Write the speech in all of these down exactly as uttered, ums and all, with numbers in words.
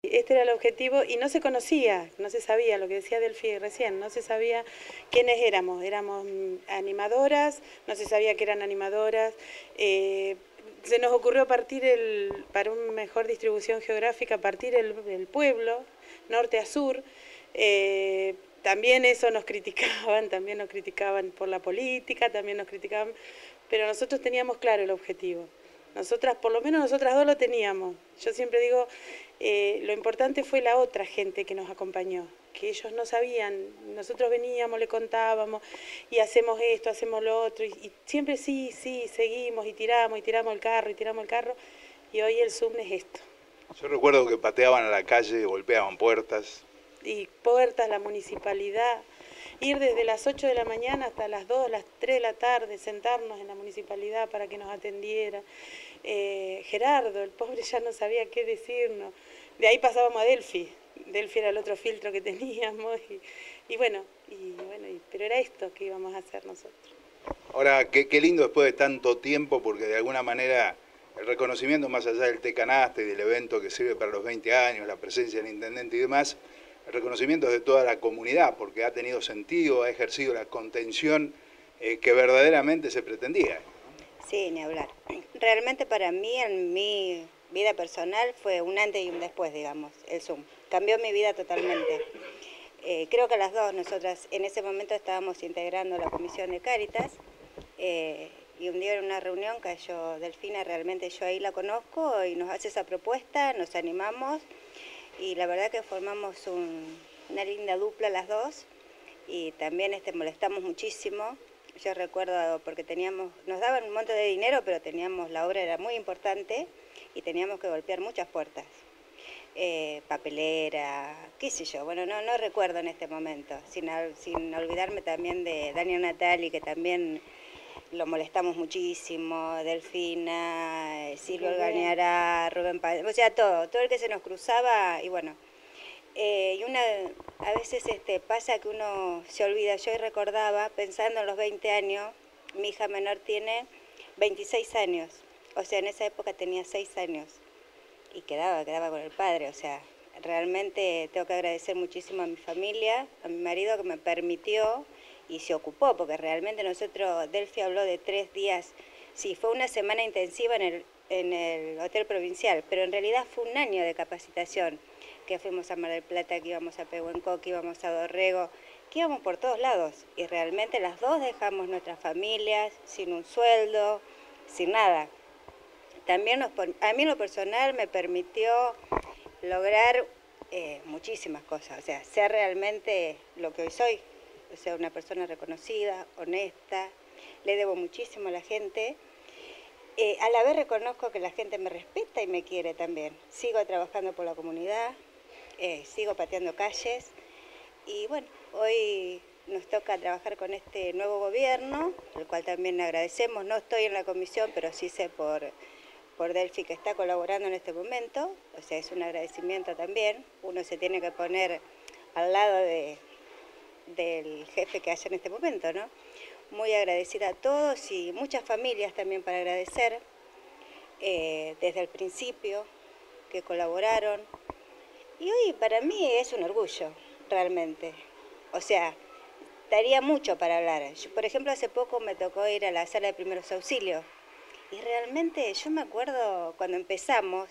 Este era el objetivo y no se conocía, no se sabía, lo que decía Delphi recién, no se sabía quiénes éramos, éramos animadoras, no se sabía que eran animadoras, eh, se nos ocurrió partir el, para una mejor distribución geográfica, partir el, el pueblo, norte a sur, eh, también eso nos criticaban, también nos criticaban por la política, también nos criticaban, pero nosotros teníamos claro el objetivo. Nosotras, por lo menos nosotras dos lo teníamos. Yo siempre digo, eh, lo importante fue la otra gente que nos acompañó, que ellos no sabían, nosotros veníamos, le contábamos, y hacemos esto, hacemos lo otro, y, y siempre sí, sí, seguimos, y tiramos, y tiramos el carro, y tiramos el carro, y hoy el Zoom es esto. Yo recuerdo que pateaban a la calle, golpeaban puertas. Y puertas, la municipalidad, ir desde las ocho de la mañana hasta las dos, las tres de la tarde, sentarnos en la municipalidad para que nos atendiera. Eh, Gerardo, el pobre ya no sabía qué decirnos. De ahí pasábamos a Delphi. Delphi era el otro filtro que teníamos. Y, y bueno, y, bueno y, pero era esto que íbamos a hacer nosotros. Ahora, qué, qué lindo después de tanto tiempo, porque de alguna manera el reconocimiento más allá del Tecanaste y del evento que sirve para los veinte años, la presencia del intendente y demás, el reconocimiento es de toda la comunidad, porque ha tenido sentido, ha ejercido la contención eh, que verdaderamente se pretendía. Sí, ni hablar. Realmente para mí, en mi vida personal, fue un antes y un después, digamos, el Zoom. Cambió mi vida totalmente. Eh, creo que las dos, nosotras en ese momento estábamos integrando la comisión de Cáritas, eh, y un día en una reunión cayó Delfina, realmente yo ahí la conozco, y nos hace esa propuesta, nos animamos, y la verdad que formamos un, una linda dupla las dos, y también este, molestamos muchísimo. Yo recuerdo porque teníamos, nos daban un monto de dinero, pero teníamos, la obra era muy importante y teníamos que golpear muchas puertas. Eh, papelera, qué sé yo, bueno, no, no recuerdo en este momento, sin, sin olvidarme también de Daniel Natali, que también lo molestamos muchísimo, Delfina, Silvio Algañará, Rubén Paz, o sea, todo, todo el que se nos cruzaba, y bueno. Eh, y una, a veces este, pasa que uno se olvida. Yo recordaba, pensando en los veinte años, mi hija menor tiene veintiséis años, o sea, en esa época tenía seis años, y quedaba, quedaba con el padre, o sea, realmente tengo que agradecer muchísimo a mi familia, a mi marido que me permitió y se ocupó, porque realmente nosotros, Delphi habló de tres días, sí, fue una semana intensiva en el, en el Hotel Provincial, pero en realidad fue un año de capacitación, que fuimos a Mar del Plata, que íbamos a Pehuenco, que íbamos a Dorrego, que íbamos por todos lados. Y realmente las dos dejamos nuestras familias sin un sueldo, sin nada. También nos, a mí en lo personal me permitió lograr eh, muchísimas cosas, o sea, ser realmente lo que hoy soy, o sea, una persona reconocida, honesta, le debo muchísimo a la gente. Eh, a la vez reconozco que la gente me respeta y me quiere también. Sigo trabajando por la comunidad, eh, sigo pateando calles y bueno, hoy nos toca trabajar con este nuevo gobierno, el cual también agradecemos. No estoy en la comisión, pero sí sé por, por Delphi que está colaborando en este momento, o sea, es un agradecimiento también. Uno se tiene que poner al lado de, del jefe que haya en este momento, ¿no? Muy agradecida a todos y muchas familias también para agradecer, eh, desde el principio, que colaboraron. Y hoy para mí es un orgullo, realmente. O sea, daría mucho para hablar. Yo, por ejemplo, hace poco me tocó ir a la sala de primeros auxilios. Y realmente yo me acuerdo cuando empezamos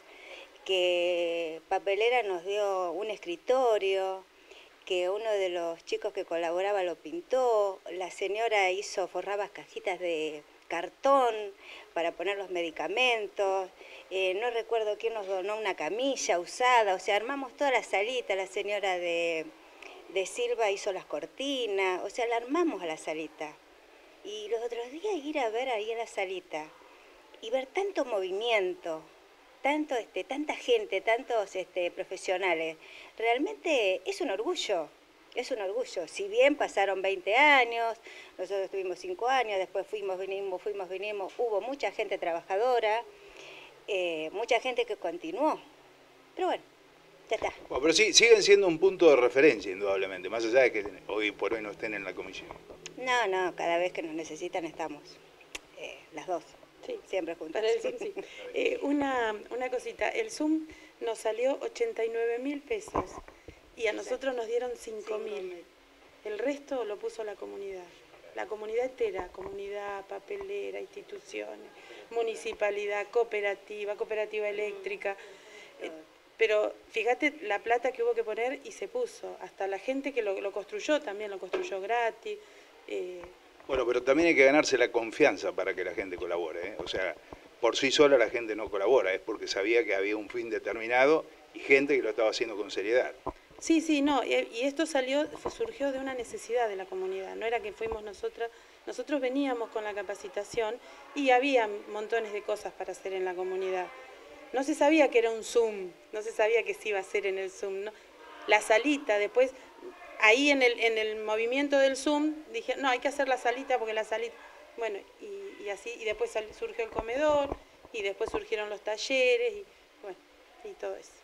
que Papelera nos dio un escritorio, que uno de los chicos que colaboraba lo pintó, la señora hizo, forraba cajitas de cartón para poner los medicamentos, eh, no recuerdo quién nos donó una camilla usada, o sea, armamos toda la salita, la señora de, de Silva hizo las cortinas, o sea, la armamos a la salita. Y los otros días ir a ver ahí a la salita y ver tanto movimiento, tanto, este, tanta gente, tantos este, profesionales, realmente es un orgullo, es un orgullo. Si bien pasaron veinte años, nosotros tuvimos cinco años, después fuimos, vinimos, fuimos, vinimos, hubo mucha gente trabajadora, eh, mucha gente que continuó, pero bueno, ya está. Bueno, pero sí, siguen siendo un punto de referencia, indudablemente, más allá de que hoy por hoy no estén en la comisión. No, no, cada vez que nos necesitan estamos, eh, las dos. Sí, siempre juntas. para el Zoom sí. Eh, una, una cosita, el Zoom nos salió ochenta y nueve mil pesos y a nosotros nos dieron cinco mil. El resto lo puso la comunidad. La comunidad entera, comunidad, papelera, instituciones, municipalidad, cooperativa, cooperativa eléctrica. Eh, pero fíjate la plata que hubo que poner y se puso. Hasta la gente que lo, lo construyó también lo construyó gratis. Eh, Bueno, pero también hay que ganarse la confianza para que la gente colabore, ¿eh? O sea, por sí sola la gente no colabora, es porque sabía que había un fin determinado y gente que lo estaba haciendo con seriedad. Sí, sí, no, y, y esto salió, surgió de una necesidad de la comunidad, no era que fuimos nosotras, nosotros veníamos con la capacitación y había montones de cosas para hacer en la comunidad. No se sabía que era un Zoom, no se sabía que se iba a hacer en el Zoom, ¿no? La salita, después, ahí en el, en el movimiento del Zoom, dije, no, hay que hacer la salita porque la salita, bueno, y, y así, y después surgió el comedor, y después surgieron los talleres, y bueno, y todo eso.